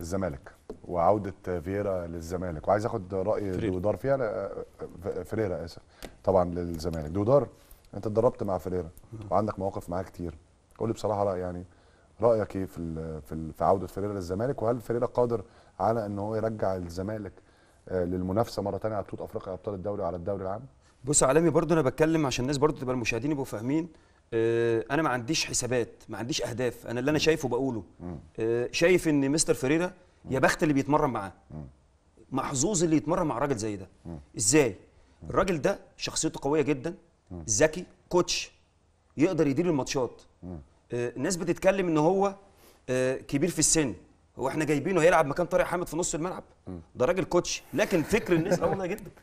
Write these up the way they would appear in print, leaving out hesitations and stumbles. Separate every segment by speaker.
Speaker 1: الزمالك وعوده فييرا للزمالك، وعايز اخد راي دودار فيها. فيريرا اسف، طبعا للزمالك. دودار، انت اتدربت مع فيريرا وعندك مواقف معاه كتير، قول لي بصراحه رأي يعني رايك ايه في عوده فيريرا للزمالك، وهل فيريرا قادر على ان هو يرجع الزمالك للمنافسه مره ثانيه على بطوله افريقيا ابطال الدوري وعلى الدوري العام؟
Speaker 2: بص يا عالمي، برضو انا بتكلم عشان الناس برضو تبقى المشاهدين يبقوا فاهمين. انا ما عنديش حسابات، ما عنديش اهداف، انا اللي انا شايفه بقوله. شايف ان مستر فيريرا يا بخت اللي بيتمرن معاه، محظوظ اللي يتمرن مع راجل زي ده. ازاي؟ الراجل ده شخصيته قويه جدا، ذكي، كوتش، يقدر يدير الماتشات. الناس بتتكلم ان هو كبير في السن، هو احنا جايبينه هيلعب مكان طارق حامد في نص الملعب؟ ده راجل كوتش. لكن فكر الناس والله جدا،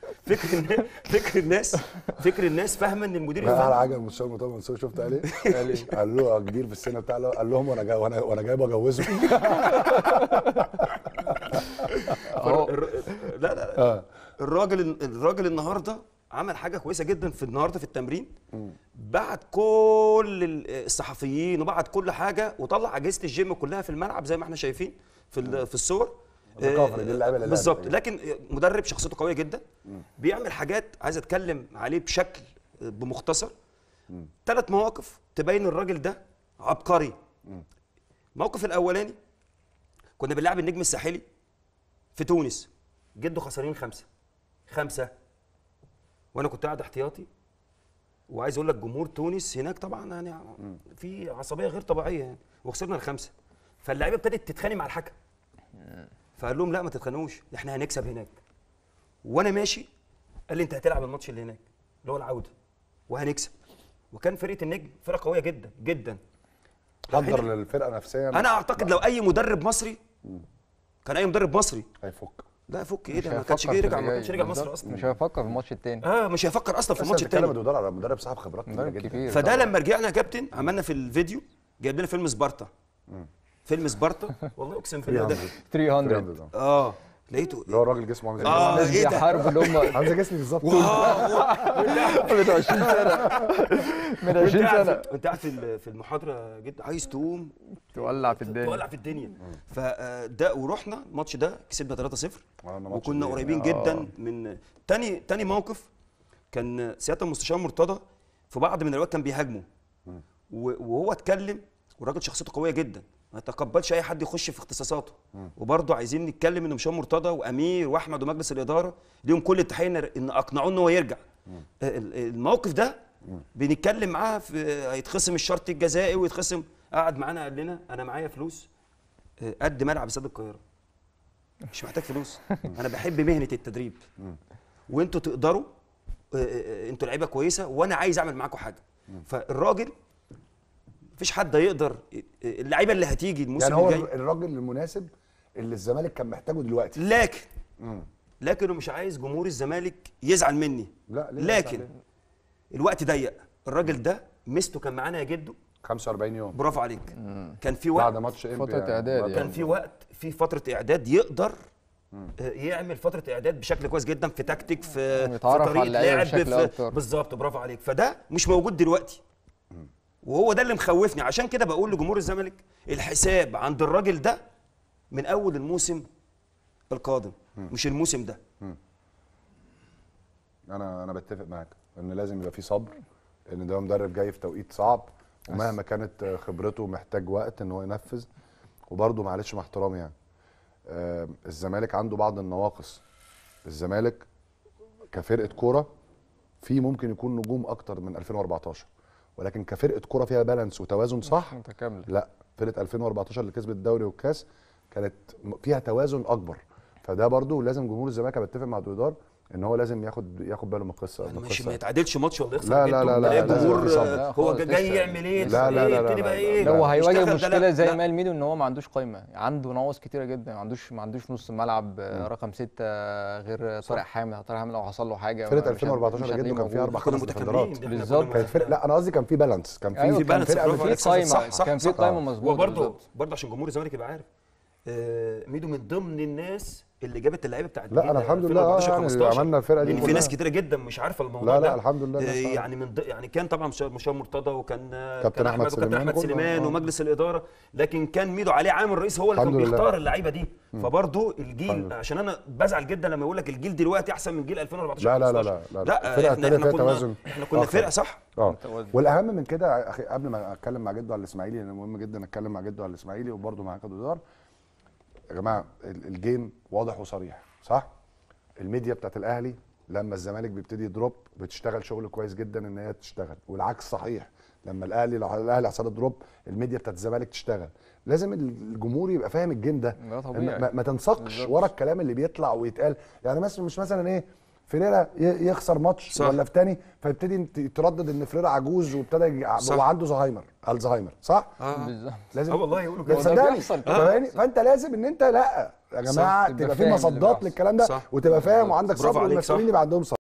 Speaker 2: فكر الناس فاهمه ان المدير
Speaker 1: الفني على حاجه المستشار مرتضى منصور، شفت قال ايه؟ قال له كبير في السن بتاع، قال لهم وانا جاي بجوزه.
Speaker 2: لا لا الراجل النهارده عمل حاجه كويسه جدا النهارده في التمرين. بعت كل الصحفيين وبعت كل حاجه وطلع اجهزه الجيم كلها في الملعب زي ما احنا شايفين في الصور. بالظبط. لكن مدرب شخصيته قويه جدا، بيعمل حاجات عايز اتكلم عليه بشكل بمختصر. 3 مواقف تبين الراجل ده عبقري. الموقف الاولاني، كنا بنلعب النجم الساحلي في تونس، جده خسرين 5 وانا كنت قاعد احتياطي، وعايز اقول لك جمهور تونس هناك طبعا يعني في عصبيه غير طبيعيه يعني، وخسرنا ال5. فاللعيبه ابتدت تتخانق مع الحكم، فقال لهم لا ما تتخانقوش، احنا هنكسب هناك. وانا ماشي قال لي انت هتلعب الماتش اللي هناك اللي هو العوده وهنكسب. وكان فرقه النجم فرقه قويه جدا جدا،
Speaker 1: حضر للفرقه نفسيا.
Speaker 2: انا اعتقد لو اي مدرب مصري، كان اي مدرب مصري
Speaker 1: هيفك.
Speaker 2: لا يفك ايه ده، ما كانش رجع مصر اصلا،
Speaker 3: مش هيفكر في الماتش الثاني.
Speaker 2: مش هيفكر اصلا في الماتش الثاني.
Speaker 1: بتتكلم دودار على مدرب صاحب خبرات كبيره.
Speaker 2: فده لما رجعنا يا كابتن عملنا في الفيديو، جايب لنا فيلم سبارتا. فيلم سبارتا والله اقسم بالله ده
Speaker 3: 300
Speaker 2: لقيته
Speaker 1: اللي هو الراجل جسمه عامل زي
Speaker 3: الناس بيحاربوا اللي هم
Speaker 1: عامل زي جسمي بالظبط.
Speaker 3: من 20 سنه من 20 سنه
Speaker 2: وانت قاعد في المحاضره جدا عايز تقوم
Speaker 3: تولع في
Speaker 2: الدنيا. فده ورحنا الماتش ده كسبنا 3-0 وكنا قريبين جدا من تاني موقف. كان سياده المستشار مرتضى في بعض من الوقت كان بيهاجمه، وهو اتكلم، والراجل شخصيته قويه جدا، ما يتقبلش اي حد يخش في اختصاصاته. وبرضه عايزين نتكلم ان مشوار مرتضى وامير واحمد ومجلس الاداره ليهم كل التحيه ان اقنعوه ان هو يرجع. الموقف ده بنتكلم معاه هيتخصم الشرط الجزائي ويتخصم، قعد معانا قال لنا انا معايا فلوس قد ملعب استاد القاهره، مش محتاج فلوس، انا بحب مهنه التدريب وانتوا تقدروا، انتوا لعيبه كويسه وانا عايز اعمل معاكم حاجه. فالراجل مفيش حد يقدر، اللعيبه اللي هتيجي الموسم
Speaker 1: يعني
Speaker 2: الجاي
Speaker 1: هو الراجل المناسب اللي الزمالك كان محتاجه دلوقتي.
Speaker 2: لكن مش عايز جمهور الزمالك يزعل مني.
Speaker 1: لا
Speaker 2: لكن الوقت ضيق. الراجل ده ميزته كان معانا يا جدو
Speaker 1: 45 يوم.
Speaker 2: برافو عليك. كان في وقت
Speaker 1: بعد ماتش
Speaker 3: فتره اعداد،
Speaker 2: كان في وقت في فتره اعداد يقدر يعمل فتره اعداد بشكل كويس جدا في تكتيك، في طريقه لعب، بالظبط. برافو عليك. فده مش موجود دلوقتي، وهو ده اللي مخوفني. عشان كده بقول لجمهور الزمالك الحساب عند الراجل ده من اول الموسم القادم، مش الموسم ده.
Speaker 1: انا بتفق معاك ان لازم يبقى في صبر، ان ده مدرب جاي في توقيت صعب، ومهما كانت خبرته محتاج وقت ان هو ينفذ. وبرده معلش مع احترامي يعني الزمالك عنده بعض النواقص. الزمالك كفرقه كوره في ممكن يكون نجوم اكتر من 2014، ولكن كفرقه كوره فيها بالانس وتوازن صح
Speaker 3: متكامله.
Speaker 1: لا، فرقه 2014 اللي كسبت الدوري والكاس كانت فيها توازن اكبر. فده برضو لازم جمهور الزمالك، انا بتفق مع دودار ان هو لازم ياخد باله من القصه.
Speaker 2: ماشي، ما يتعادلش ماتش ولا يخسر.
Speaker 1: لا
Speaker 2: الجمهور هو جاي يعمل ايه؟
Speaker 1: لا
Speaker 2: بقى ايه؟
Speaker 3: لو هيواجه مشكله زي ما قال ميدو ان هو ما عندوش قايمه، عنده نواقص كتيره جدا، ما عندوش نص ملعب رقم 6 غير طارق حامد. طارق حامد لو حصل له حاجه،
Speaker 1: فرقه 2014 جدا كان فيها 4 5 ديفندرات
Speaker 3: بالظبط.
Speaker 1: لا انا قصدي كان في بالانس، كان في
Speaker 3: قايمه، كان في قايمه مظبوطه.
Speaker 2: وبرده عشان جمهور الزمالك يبقى عارف ميدو من ضمن الناس اللي جابت اللعيبه بتاعت
Speaker 1: لا انا الحمد لله
Speaker 2: 2014
Speaker 1: يعني
Speaker 2: 15.
Speaker 1: عملنا الفرقه دي
Speaker 2: لان في
Speaker 1: كلها.
Speaker 2: ناس كتيره جدا مش عارفه الموضوع
Speaker 1: لا
Speaker 2: ده.
Speaker 1: لا الحمد لله
Speaker 2: يعني يعني كان طبعا مشوار مرتضى وكان
Speaker 1: كابتن أحمد
Speaker 2: وكابتن
Speaker 1: سليمان
Speaker 2: احمد
Speaker 1: وكله.
Speaker 2: سليمان ومجلس الاداره، لكن كان ميدو عليه عامل رئيس هو اللي كان
Speaker 1: الحمد لله.
Speaker 2: بيختار اللعيبه دي. فبرضه الجيل،
Speaker 1: الحمد لله.
Speaker 2: عشان انا بزعل جدا لما يقول لك الجيل دلوقتي احسن من جيل 2014
Speaker 1: لا لا لا
Speaker 2: 15.
Speaker 1: لا
Speaker 2: لا
Speaker 1: الفرقه
Speaker 2: احنا
Speaker 1: الثانيه فيها
Speaker 2: كنا
Speaker 1: توازن
Speaker 2: احنا كنا
Speaker 1: آخر.
Speaker 2: فرقه صح.
Speaker 3: متوازن.
Speaker 1: والاهم من كده يا اخي قبل ما اتكلم مع جده على الاسماعيلي، لان مهم جدا اتكلم مع جده على الاسماعيلي وبرده مع كابتن دودار. يا جماعه الجيم واضح وصريح صح؟ الميديا بتاعت الاهلي لما الزمالك بيبتدي يدروب بتشتغل شغل كويس جدا ان هي تشتغل، والعكس صحيح. لما الاهلي لو الاهلي حصل دروب الميديا بتاعت الزمالك تشتغل. لازم الجمهور يبقى فاهم الجيم ده.
Speaker 3: ده طبيعي.
Speaker 1: ما تنسقش
Speaker 3: بالظبط.
Speaker 1: ورا الكلام اللي بيطلع ويتقال. يعني مثلا مش مثلا ايه فريرا يخسر ماتش
Speaker 2: صح.
Speaker 1: ولا في تاني فيبتدي يتردد ان فريرا عجوز وابتدى
Speaker 2: صح.
Speaker 1: هو عنده الزهايمر صح؟
Speaker 3: بالظبط.
Speaker 1: لازم
Speaker 2: والله يقولوا
Speaker 1: لا
Speaker 2: كده.
Speaker 1: صدقني
Speaker 3: بيحصل.
Speaker 1: فانت لازم ان انت لا يا جماعه
Speaker 3: تبقى
Speaker 1: تبقى في
Speaker 3: فاهم اللي
Speaker 1: مصدات
Speaker 3: بيحصل.
Speaker 1: للكلام ده
Speaker 2: صح.
Speaker 1: وتبقى فاهم وعندك
Speaker 2: برافو
Speaker 1: صبر
Speaker 2: عليك،
Speaker 1: والمسؤولين
Speaker 2: صح.
Speaker 1: يبقى عندهم صبر.